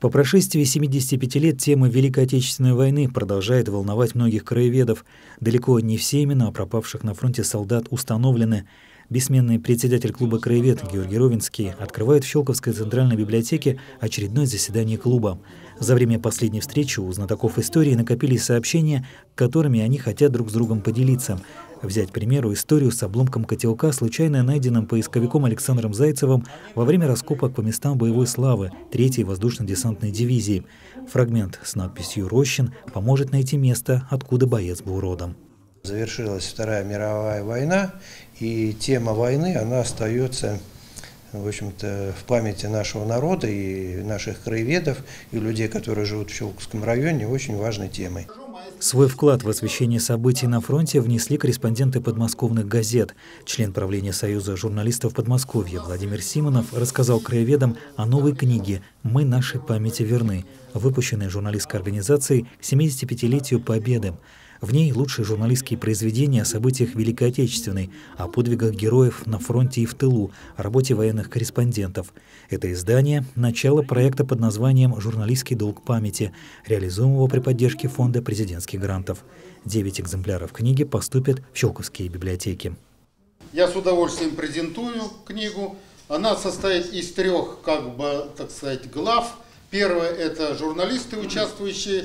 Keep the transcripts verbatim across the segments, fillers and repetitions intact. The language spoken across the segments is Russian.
По прошествии семидесяти пяти лет тема Великой Отечественной войны продолжает волновать многих краеведов. Далеко не все имена пропавших на фронте солдат установлены. Бессменный председатель клуба «Краевед» Георгий Ровенский открывает в Щелковской центральной библиотеке очередное заседание клуба. За время последней встречи у знатоков истории накопились сообщения, которыми они хотят друг с другом поделиться. Взять, к примеру, историю с обломком котелка, случайно найденным поисковиком Александром Зайцевым во время раскопок по местам боевой славы третьей воздушно-десантной дивизии. Фрагмент с надписью «Рощин» поможет найти место, откуда боец был родом. Завершилась Вторая мировая война, и тема войны, она остается, в общем-то, в памяти нашего народа и наших краеведов, и людей, которые живут в Щелковском районе, очень важной темой. Свой вклад в освещение событий на фронте внесли корреспонденты подмосковных газет. Член правления Союза журналистов Подмосковья Владимир Симонов рассказал краеведам о новой книге «Мы нашей памяти верны», выпущенной журналистской организацией к семидесятипятилетию Победы. В ней лучшие журналистские произведения о событиях Великой Отечественной, о подвигах героев на фронте и в тылу, о работе военных корреспондентов. Это издание – начало проекта под названием «Журналистский долг памяти», реализуемого при поддержке Фонда президентских грантов. Девять экземпляров книги поступят в щелковские библиотеки. Я с удовольствием презентую книгу. Она состоит из трех, как бы, так сказать, глав. Первое – это журналисты, участвующие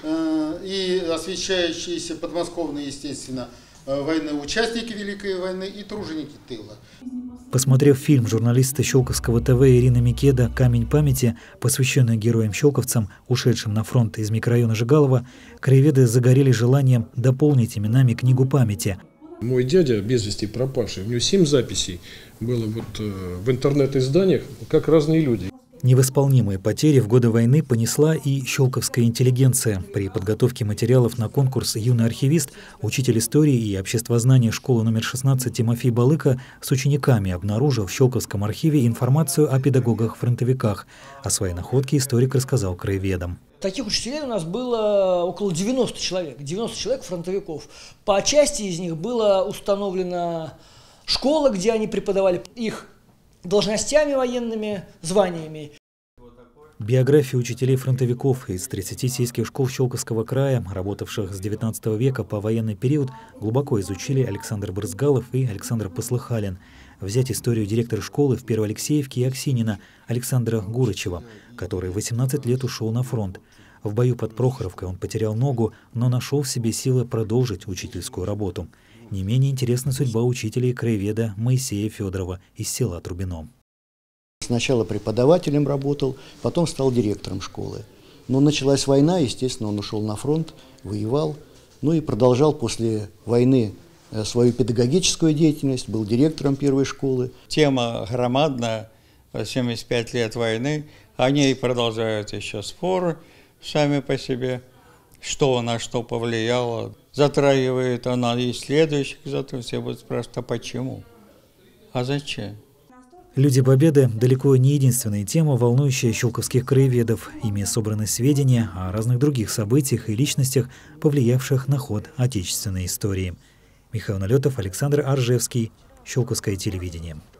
э, и освещающиеся подмосковные, естественно, э, военные участники Великой войны и труженики тыла. Посмотрев фильм журналиста Щелковского ТВ Ирины Микеда «Камень памяти», посвященный героям-щелковцам, ушедшим на фронт из микрорайона Жигалова, краеведы загорели желанием дополнить именами книгу памяти. Мой дядя, без вести пропавший, у него семь записей было вот, э, в интернет-изданиях, как разные люди. Невосполнимые потери в годы войны понесла и щелковская интеллигенция. При подготовке материалов на конкурс «Юный архивист» учитель истории и обществознания школы номер шестнадцать Тимофей Балыка с учениками обнаружил в Щелковском архиве информацию о педагогах-фронтовиках. О своей находке историк рассказал краеведам. Таких учителей у нас было около девяноста человек, девяноста человек фронтовиков. По части из них была установлена школа, где они преподавали, их должностями военными, званиями. Биографии учителей-фронтовиков из тридцати сельских школ Щелковского края, работавших с девятнадцатого века по военный период, глубоко изучили Александр Брызгалов и Александр Послыхалин. Взять историю директора школы в Первоалексеевке и Аксинина Александра Гурычева, который в восемнадцать лет ушел на фронт. В бою под Прохоровкой он потерял ногу, но нашел в себе силы продолжить учительскую работу. Не менее интересна судьба учителя и краеведа Моисея Федорова из села Трубино. Сначала преподавателем работал, потом стал директором школы. Но началась война, естественно, он ушел на фронт, воевал, ну и продолжал после войны свою педагогическую деятельность, был директором первой школы. Тема громадная, семьдесят пять лет войны, о ней продолжают еще споры сами по себе, что на что повлияло. Затрагивает она и следующих, зато все будут спрашивать, а почему? А зачем? «Люди Победы» далеко не единственная тема, волнующая щелковских краеведов. Ими собраны сведения о разных других событиях и личностях, повлиявших на ход отечественной истории. Михаил Налетов, Александр Аржевский, Щелковское телевидение.